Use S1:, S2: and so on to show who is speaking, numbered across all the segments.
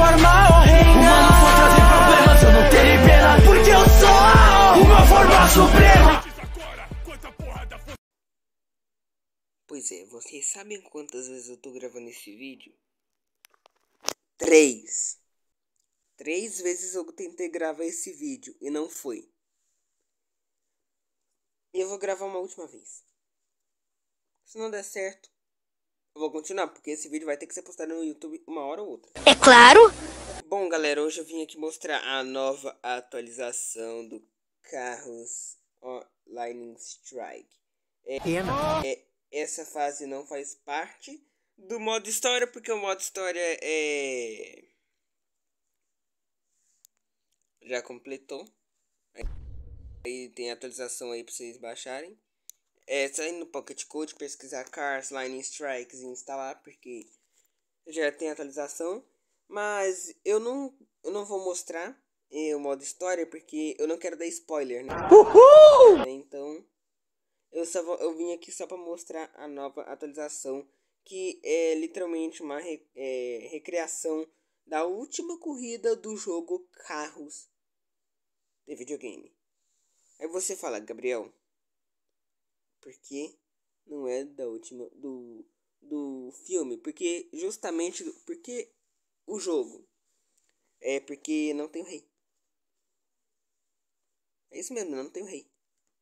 S1: normal reinar. Humanos vão trazer problemas, eu não terei pena, porque eu sou uma forma suprema.
S2: Pois é, vocês sabem quantas vezes eu tô gravando esse vídeo? 3. 3 vezes eu tentei gravar esse vídeo e não foi. E eu vou gravar uma última vez. Se não der certo, eu vou continuar, porque esse vídeo vai ter que ser postado no YouTube uma hora ou outra.
S3: É claro!
S2: Bom, galera, hoje eu vim aqui mostrar a nova atualização do Carros Lightning Strike. Essa fase não faz parte do modo história, porque o modo história já completou. Aí tem atualização aí pra vocês baixarem. Sair no Pocket Code, pesquisar Cars Lightning Strikes e instalar, porque já tem atualização. Mas eu não vou mostrar o modo história, porque eu não quero dar spoiler, né? Uhul! Então eu vim aqui só pra mostrar a nova atualização, que é literalmente uma recriação da última corrida do jogo Carros de videogame. Aí você fala, Gabriel, por que não é da última do filme? Porque justamente porque o jogo é porque não tem o rei. É isso mesmo, não tem o rei.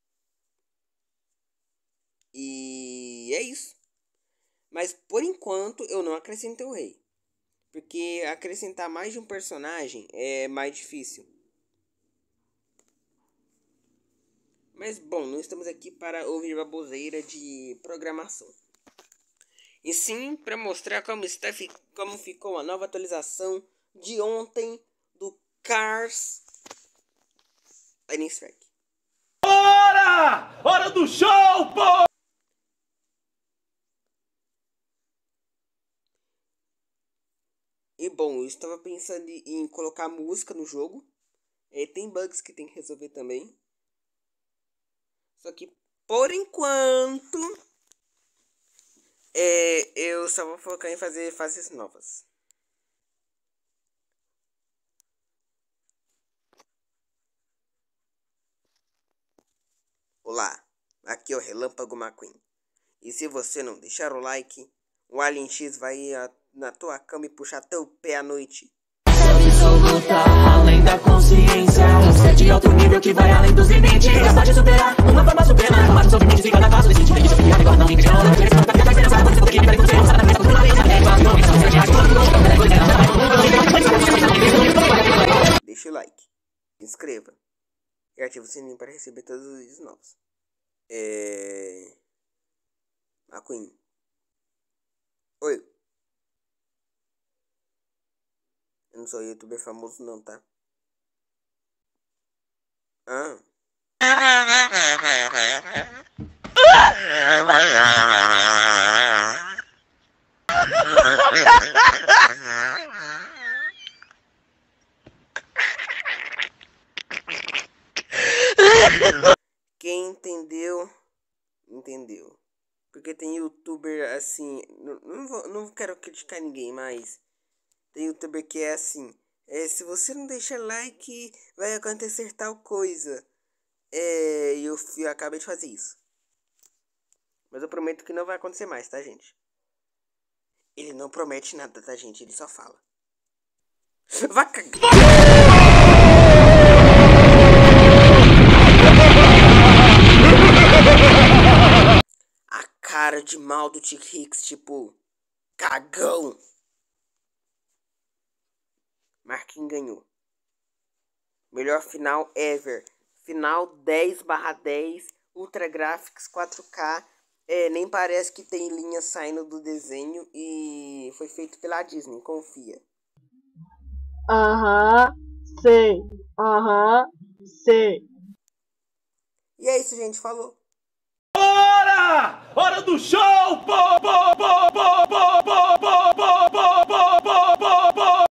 S2: E é isso. Mas por enquanto eu não acrescentei o rei, porque acrescentar mais de um personagem é mais difícil. Mas bom, não estamos aqui para ouvir baboseira de programação, e sim para mostrar como ficou a nova atualização de ontem do Cars Lightning Strike.
S1: Hora do show, pô!
S2: E bom, eu estava pensando em colocar música no jogo. Tem bugs que tem que resolver também. Só que por enquanto eu só vou focar em fazer fases novas. Olá, aqui é o Relâmpago McQueen. E se você não deixar o like, o Alien X vai ir na tua cama e puxar teu pé à noite.
S1: Absoluta, além da consciência, um ser de alto nível que vai além dos limites, capaz de superar uma forma suprema, capaz de sofrimento em cada passo, decide que criar agora não impedirá outra diferença, não vai esperança, você pode querer você, você na cabeça do
S2: deixa o like, se inscreva e ative o sininho para receber todos os vídeos novos. McQueen. Oi. Eu não sou youtuber famoso não, tá? Quem entendeu, entendeu. Porque tem youtuber assim, não quero criticar ninguém, mas tem youtuber que é assim, se você não deixar like, vai acontecer tal coisa. E eu acabei de fazer isso. Mas eu prometo que não vai acontecer mais, tá, gente? Ele não promete nada, tá, gente? Ele só fala. Vai cagar! A cara de mal do T-Hicks, tipo, cagão. Marquinhos ganhou. Melhor final ever. Final 10/10. Ultra Graphics 4K. Nem parece que tem linha saindo do desenho. E foi feito pela Disney. Confia.
S4: Sei. Sei.
S2: E é isso, gente. Falou.
S1: Hora do show, pô!